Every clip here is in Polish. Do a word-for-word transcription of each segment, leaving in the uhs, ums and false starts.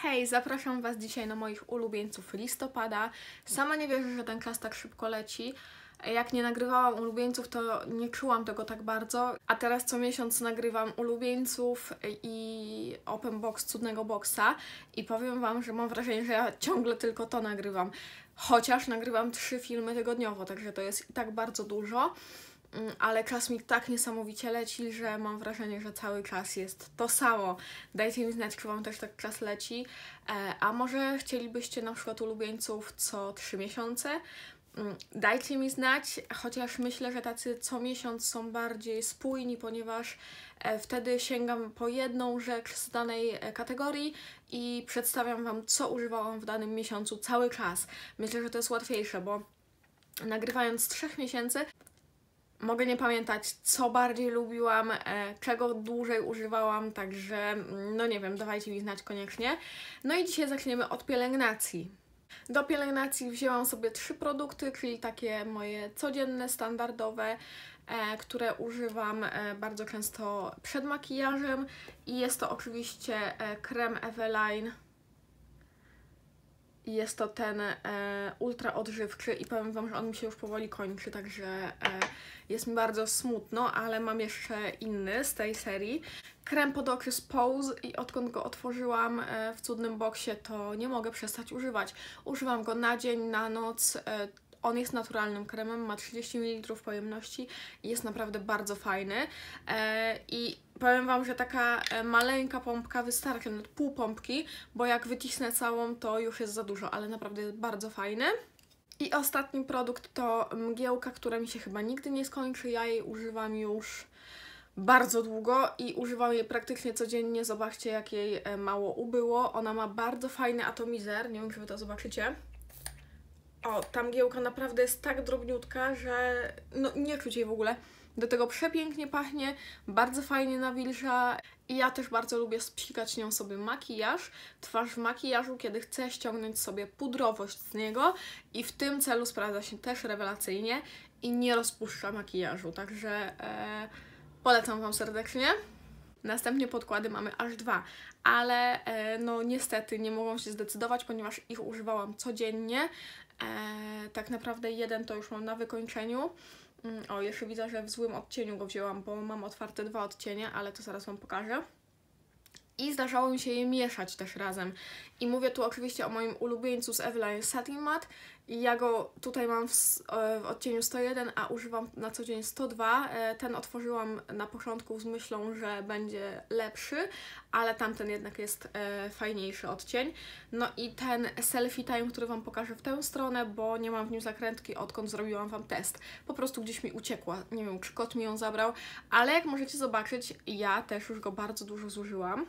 Hej, zapraszam Was dzisiaj na moich ulubieńców listopada. Sama nie wierzę, że ten czas tak szybko leci. Jak nie nagrywałam ulubieńców, to nie czułam tego tak bardzo, a teraz co miesiąc nagrywam ulubieńców i open box cudnego boxa i powiem Wam, że mam wrażenie, że ja ciągle tylko to nagrywam. Chociaż nagrywam trzy filmy tygodniowo, także to jest i tak bardzo dużo. Ale czas mi tak niesamowicie leci, że mam wrażenie, że cały czas jest to samo. Dajcie mi znać, czy Wam też tak czas leci. A może chcielibyście na przykład ulubieńców co trzy miesiące? Dajcie mi znać, chociaż myślę, że tacy co miesiąc są bardziej spójni, ponieważ wtedy sięgam po jedną rzecz z danej kategorii i przedstawiam Wam, co używałam w danym miesiącu cały czas. Myślę, że to jest łatwiejsze, bo nagrywając z trzech miesięcy mogę nie pamiętać, co bardziej lubiłam, e, czego dłużej używałam, także no nie wiem, dawajcie mi znać koniecznie. No i dzisiaj zaczniemy od pielęgnacji. Do pielęgnacji wzięłam sobie trzy produkty, czyli takie moje codzienne, standardowe, e, które używam e, bardzo często przed makijażem i jest to oczywiście e, krem Eveline. Jest to ten e, ultra odżywczy i powiem Wam, że on mi się już powoli kończy, także e, jest mi bardzo smutno, ale mam jeszcze inny z tej serii. Krem pod oczy z Pose i odkąd go otworzyłam e, w cudnym boksie, to nie mogę przestać używać. Używam go na dzień, na noc. E, On jest naturalnym kremem, ma trzydzieści mililitrów pojemności i jest naprawdę bardzo fajny. E, I powiem Wam, że taka maleńka pompka wystarczy, nawet pół pompki, bo jak wycisnę całą, to już jest za dużo, ale naprawdę jest bardzo fajny. I ostatni produkt to mgiełka, która mi się chyba nigdy nie skończy. Ja jej używam już bardzo długo i używam jej praktycznie codziennie. Zobaczcie, jak jej mało ubyło. Ona ma bardzo fajny atomizer, nie wiem, czy Wy to zobaczycie. O, ta mgiełka naprawdę jest tak drobniutka, że no nie czuć jej w ogóle. Do tego przepięknie pachnie, bardzo fajnie nawilża i ja też bardzo lubię spsikać nią sobie makijaż, twarz w makijażu, kiedy chcę ściągnąć sobie pudrowość z niego i w tym celu sprawdza się też rewelacyjnie i nie rozpuszcza makijażu, także e, polecam Wam serdecznie. Następnie podkłady mamy aż dwa, ale e, no niestety nie mogłam się zdecydować, ponieważ ich używałam codziennie. E, tak naprawdę jeden to już mam na wykończeniu. O, jeszcze widzę, że w złym odcieniu go wzięłam, bo mam otwarte dwa odcienie, ale to zaraz Wam pokażę. I zdarzało mi się je mieszać też razem. I mówię tu oczywiście o moim ulubieńcu z Eveline Satin Matte. I ja go tutaj mam w, w odcieniu sto jeden, a używam na co dzień sto dwa. Ten otworzyłam na początku z myślą, że będzie lepszy, ale tamten jednak jest e, fajniejszy odcień. No i ten Selfie Time, który Wam pokażę w tę stronę, bo nie mam w nim zakrętki, odkąd zrobiłam Wam test. Po prostu gdzieś mi uciekła. Nie wiem, czy kot mi ją zabrał, ale jak możecie zobaczyć, ja też już go bardzo dużo zużyłam,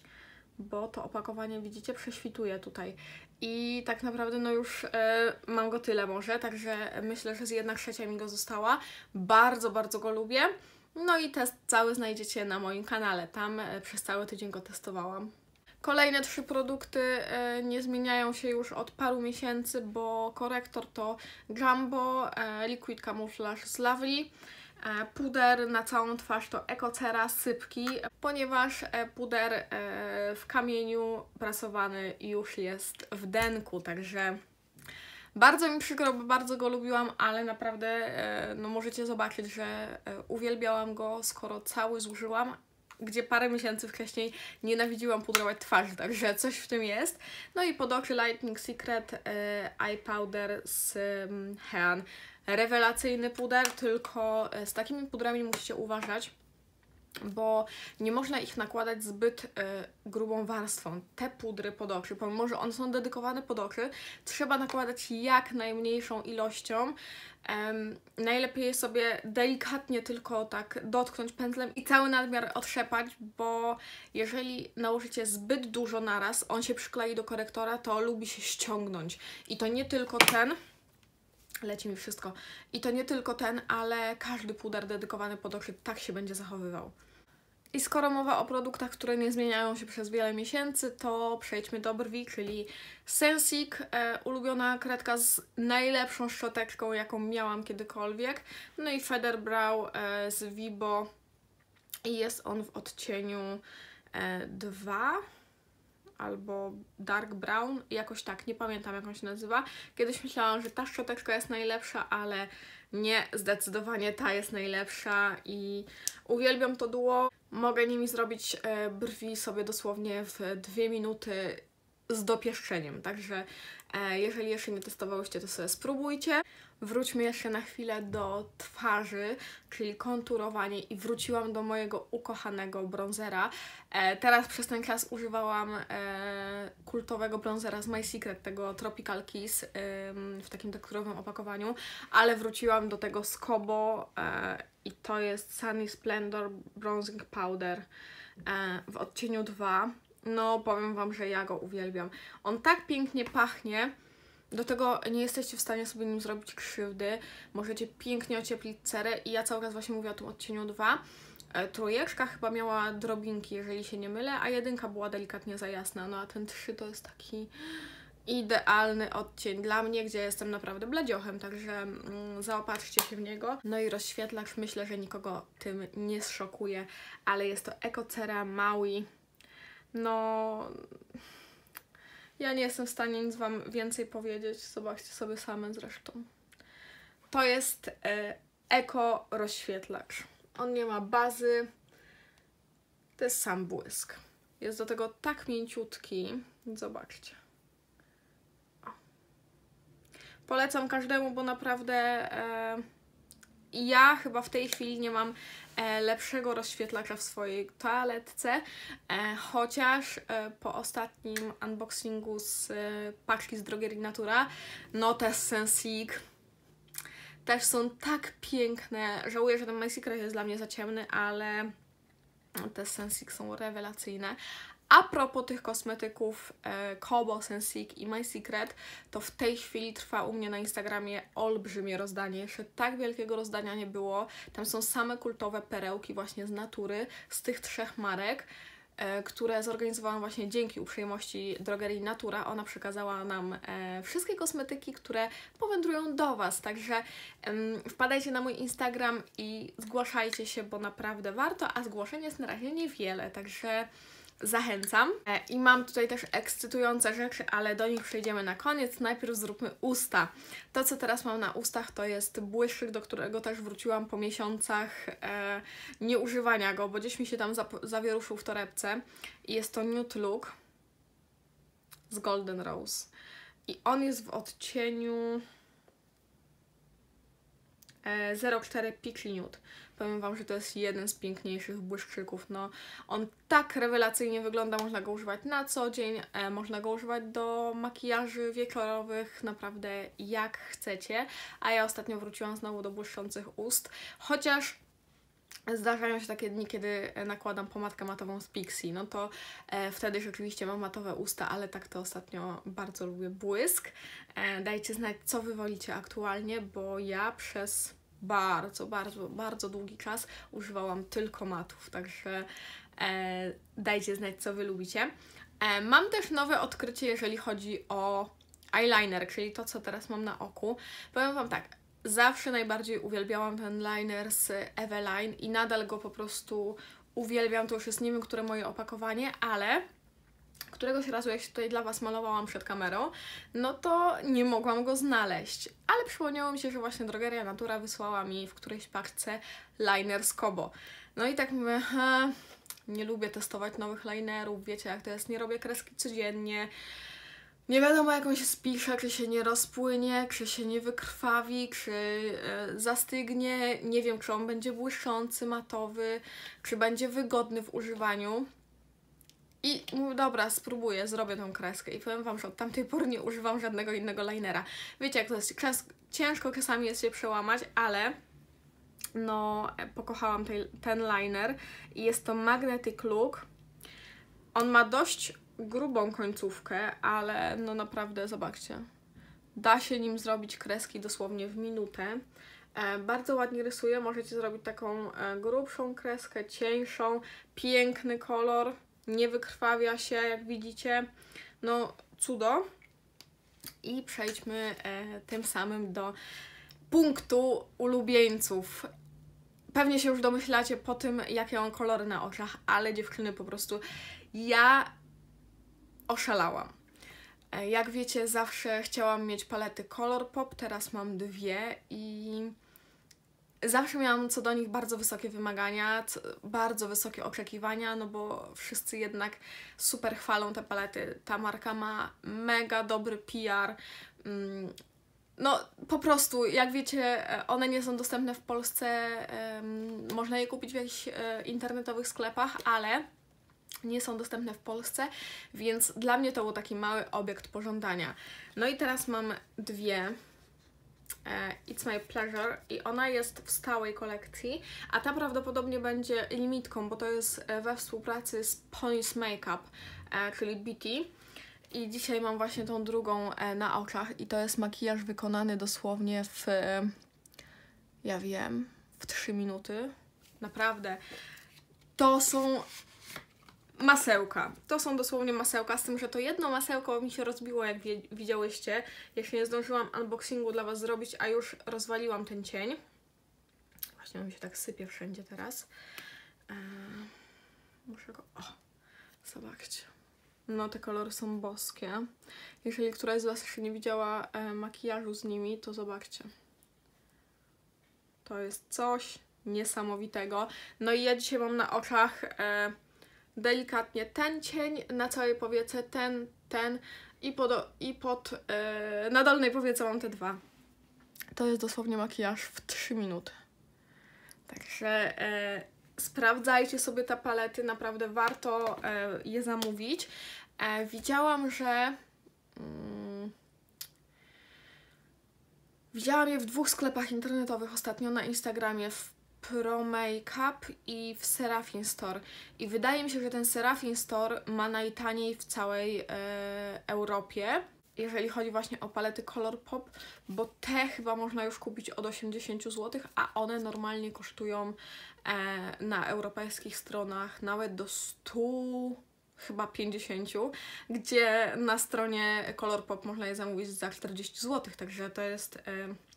bo to opakowanie, widzicie, prześwituje tutaj. I tak naprawdę no już e, mam go tyle może, także myślę, że z jedna trzecia mi go została. Bardzo, bardzo go lubię. No i test cały znajdziecie na moim kanale, tam e, przez cały tydzień go testowałam. Kolejne trzy produkty e, nie zmieniają się już od paru miesięcy, bo korektor to Jumbo, e, Liquid Camouflage z Lovely, puder na całą twarz to Ecocera Sypki, ponieważ puder w kamieniu prasowany już jest w denku, także bardzo mi przykro, bo bardzo go lubiłam, ale naprawdę no możecie zobaczyć, że uwielbiałam go, skoro cały zużyłam, gdzie parę miesięcy wcześniej nienawidziłam pudrować twarz, także coś w tym jest. No i pod oczy Lightning Secret Eye Powder z Hean. Rewelacyjny puder, tylko z takimi pudrami musicie uważać, bo nie można ich nakładać zbyt y, grubą warstwą. Te pudry pod oczy, pomimo że one są dedykowane pod oczy, trzeba nakładać jak najmniejszą ilością. Um, najlepiej je sobie delikatnie tylko tak dotknąć pędzlem i cały nadmiar otrzepać, bo jeżeli nałożycie zbyt dużo naraz, on się przyklei do korektora, to lubi się ściągnąć. I to nie tylko ten, leci mi wszystko. I to nie tylko ten, ale każdy puder dedykowany pod oczy tak się będzie zachowywał. I skoro mowa o produktach, które nie zmieniają się przez wiele miesięcy, to przejdźmy do brwi, czyli Sensic, e, ulubiona kredka z najlepszą szczoteczką, jaką miałam kiedykolwiek. No i Feather Brow e, z Vibo i jest on w odcieniu e, dwa. albo Dark Brown, jakoś tak, nie pamiętam jak on się nazywa. Kiedyś myślałam, że ta szczoteczka jest najlepsza, ale nie, zdecydowanie ta jest najlepsza i uwielbiam to duo. Mogę nimi zrobić e, brwi sobie dosłownie w dwie minuty z dopieszczeniem, także e, jeżeli jeszcze nie testowałyście, to sobie spróbujcie. Wróćmy jeszcze na chwilę do twarzy, czyli konturowanie i wróciłam do mojego ukochanego bronzera. E, teraz przez ten czas używałam e, kultowego bronzera z My Secret, tego Tropical Kiss e, w takim tekturowym opakowaniu, ale wróciłam do tego z Kobo e, i to jest Sunny Splendor Bronzing Powder e, w odcieniu dwa. No, powiem Wam, że ja go uwielbiam. On tak pięknie pachnie, do tego nie jesteście w stanie sobie nim zrobić krzywdy. Możecie pięknie ocieplić cerę i ja cały czas właśnie mówię o tym odcieniu dwa. E, trójeczka chyba miała drobinki, jeżeli się nie mylę, a jedynka była delikatnie za jasna. No a ten trzy to jest taki idealny odcień dla mnie, gdzie jestem naprawdę bladziochem, także mm, zaopatrzcie się w niego. No i rozświetlacz, myślę, że nikogo tym nie zszokuje, ale jest to Ecocera Maui. No, ja nie jestem w stanie nic Wam więcej powiedzieć, zobaczcie sobie same zresztą. To jest e, eko rozświetlacz. On nie ma bazy, to jest sam błysk. Jest do tego tak mięciutki, zobaczcie. O. Polecam każdemu, bo naprawdę e, ja chyba w tej chwili nie mam e, lepszego rozświetlacza w swojej toaletce, e, chociaż e, po ostatnim unboxingu z e, paczki z Drogerii Natura, no te Sensique też są tak piękne. Żałuję, że ten My Secret jest dla mnie za ciemny, ale te Sensique są rewelacyjne. A propos tych kosmetyków e, Kobo, Sensique i My Secret, to w tej chwili trwa u mnie na Instagramie olbrzymie rozdanie. Jeszcze tak wielkiego rozdania nie było. Tam są same kultowe perełki właśnie z natury, z tych trzech marek, e, które zorganizowałam właśnie dzięki uprzejmości Drogerii Natura. Ona przekazała nam e, wszystkie kosmetyki, które powędrują do Was. Także em, wpadajcie na mój Instagram i zgłaszajcie się, bo naprawdę warto, a zgłoszeń jest na razie niewiele, także zachęcam. I mam tutaj też ekscytujące rzeczy, ale do nich przejdziemy na koniec. Najpierw zróbmy usta. To, co teraz mam na ustach, to jest błyszczyk, do którego też wróciłam po miesiącach e, nieużywania go, bo gdzieś mi się tam zawieruszył w torebce. I jest to Nude Look z Golden Rose. I on jest w odcieniu e, zero cztery Peachy Nude. Powiem Wam, że to jest jeden z piękniejszych błyszczyków. No, on tak rewelacyjnie wygląda, można go używać na co dzień, e, można go używać do makijaży wieczorowych, naprawdę jak chcecie. A ja ostatnio wróciłam znowu do błyszczących ust, chociaż zdarzają się takie dni, kiedy nakładam pomadkę matową z Pixi, no to e, wtedy rzeczywiście mam matowe usta, ale tak to ostatnio bardzo lubię błysk. E, dajcie znać, co Wy wolicie aktualnie, bo ja przez bardzo, bardzo, bardzo długi czas używałam tylko matów, także e, dajcie znać, co Wy lubicie. E, mam też nowe odkrycie, jeżeli chodzi o eyeliner, czyli to, co teraz mam na oku. Powiem Wam tak, zawsze najbardziej uwielbiałam ten liner z Eveline i nadal go po prostu uwielbiam, to już jest nie wiem, które moje opakowanie, ale któregoś razu, jak się tutaj dla Was malowałam przed kamerą, no to nie mogłam go znaleźć. Ale przypomniało mi się, że właśnie Drogeria Natura wysłała mi w którejś paczce liner z Kobo. No i tak mówię, ha, nie lubię testować nowych linerów, wiecie jak to jest, nie robię kreski codziennie. Nie wiadomo, jak on się spisze, czy się nie rozpłynie, czy się nie wykrwawi, czy e, zastygnie. Nie wiem, czy on będzie błyszczący, matowy, czy będzie wygodny w używaniu. I mówię, dobra, spróbuję, zrobię tą kreskę i powiem Wam, że od tamtej pory nie używam żadnego innego linera. Wiecie, jak to jest, ciężko czasami jest się przełamać, ale no, pokochałam tej, ten liner i jest to Magnetic Look. On ma dość grubą końcówkę, ale no naprawdę, zobaczcie, da się nim zrobić kreski dosłownie w minutę. E, bardzo ładnie rysuje, możecie zrobić taką e, grubszą kreskę, cieńszą, piękny kolor. Nie wykrwawia się, jak widzicie. No, cudo. I przejdźmy e, tym samym do punktu ulubieńców. Pewnie się już domyślacie po tym, jakie mam kolory na oczach, ale dziewczyny, po prostu ja oszalałam. Jak wiecie, zawsze chciałam mieć palety Colourpop, teraz mam dwie i zawsze miałam co do nich bardzo wysokie wymagania, bardzo wysokie oczekiwania, no bo wszyscy jednak super chwalą te palety. Ta marka ma mega dobry P R. No po prostu, jak wiecie, one nie są dostępne w Polsce, można je kupić w jakichś internetowych sklepach, ale nie są dostępne w Polsce, więc dla mnie to był taki mały obiekt pożądania. No i teraz mam dwie. It's My Pleasure i ona jest w stałej kolekcji, a ta prawdopodobnie będzie limitką, bo to jest we współpracy z Pony's Makeup, czyli B T. I dzisiaj mam właśnie tą drugą na oczach i to jest makijaż wykonany dosłownie w, ja wiem, w trzy minuty. Naprawdę. To są masełka. To są dosłownie masełka, z tym, że to jedno masełko mi się rozbiło, jak wie, widziałyście. Jeszcze nie zdążyłam unboxingu dla Was zrobić, a już rozwaliłam ten cień. Właśnie on mi się tak sypie wszędzie teraz. Eee, muszę go... O! Zobaczcie. No, te kolory są boskie. Jeżeli któraś z Was jeszcze nie widziała e, makijażu z nimi, to zobaczcie. To jest coś niesamowitego. No i ja dzisiaj mam na oczach e, delikatnie ten cień, na całej powiece ten, ten i pod, i pod e, na dolnej powiece mam te dwa. To jest dosłownie makijaż w trzy minuty. Także e, sprawdzajcie sobie te palety, naprawdę warto e, je zamówić. E, widziałam, że mm, widziałam je w dwóch sklepach internetowych ostatnio na Instagramie, w Pro Makeup i w Seraphine Store. I wydaje mi się, że ten Seraphine Store ma najtaniej w całej e, Europie, jeżeli chodzi właśnie o palety Colourpop, bo te chyba można już kupić od osiemdziesiąt złotych, a one normalnie kosztują e, na europejskich stronach nawet do stu, chyba pięćdziesięciu, gdzie na stronie Colourpop można je zamówić za czterdzieści złotych, także to jest e,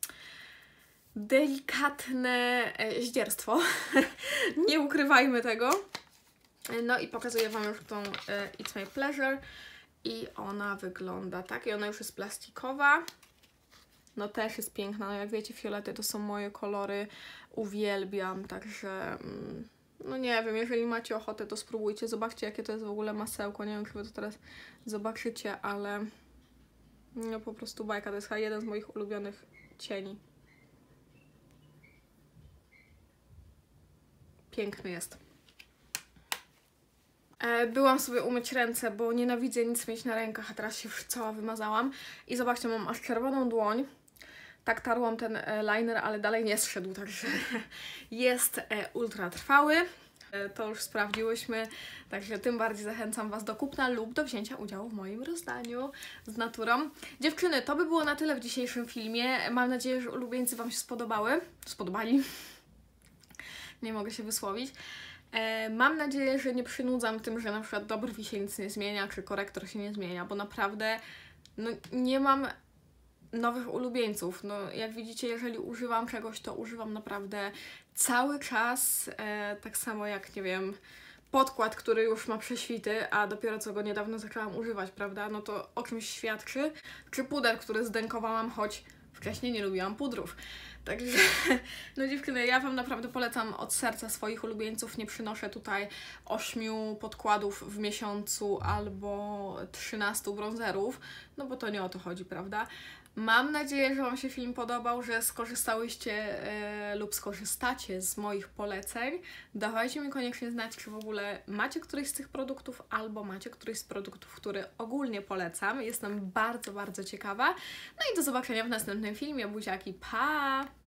delikatne e, zdzierstwo. Nie ukrywajmy tego. No i pokazuję Wam już tą e, It's My Pleasure. I ona wygląda tak. I ona już jest plastikowa. No też jest piękna. No jak wiecie, fiolety to są moje kolory. Uwielbiam, także... No nie wiem, jeżeli macie ochotę, to spróbujcie. Zobaczcie, jakie to jest w ogóle masełko. Nie wiem, czy Wy to teraz zobaczycie, ale... No po prostu bajka. To jest chyba jeden z moich ulubionych cieni. Piękny jest. Byłam sobie umyć ręce, bo nienawidzę nic mieć na rękach, a teraz się już cała wymazałam. I zobaczcie, mam aż czerwoną dłoń. Tak tarłam ten liner, ale dalej nie zszedł, także jest ultra trwały. To już sprawdziłyśmy, także tym bardziej zachęcam Was do kupna lub do wzięcia udziału w moim rozdaniu z naturą. Dziewczyny, to by było na tyle w dzisiejszym filmie. Mam nadzieję, że ulubieńcy Wam się spodobały. Spodobali. Nie mogę się wysłowić. Mam nadzieję, że nie przynudzam tym, że na przykład do brwi się nic nie zmienia, czy korektor się nie zmienia, bo naprawdę no, nie mam nowych ulubieńców. No, jak widzicie, jeżeli używam czegoś, to używam naprawdę cały czas, e, tak samo jak, nie wiem, podkład, który już ma prześwity, a dopiero co go niedawno zaczęłam używać, prawda? No to o czymś świadczy. Czy puder, który zdękowałam, choć wcześniej nie lubiłam pudrów. Także, no dziewczyny, ja Wam naprawdę polecam od serca swoich ulubieńców. Nie przynoszę tutaj ośmiu podkładów w miesiącu albo trzynastu bronzerów, no bo to nie o to chodzi, prawda? Mam nadzieję, że Wam się film podobał, że skorzystałyście e, lub skorzystacie z moich poleceń. Dawajcie mi koniecznie znać, czy w ogóle macie któryś z tych produktów, albo macie któryś z produktów, który ogólnie polecam. Jestem bardzo, bardzo ciekawa. No i do zobaczenia w następnym filmie. Buziaki, pa!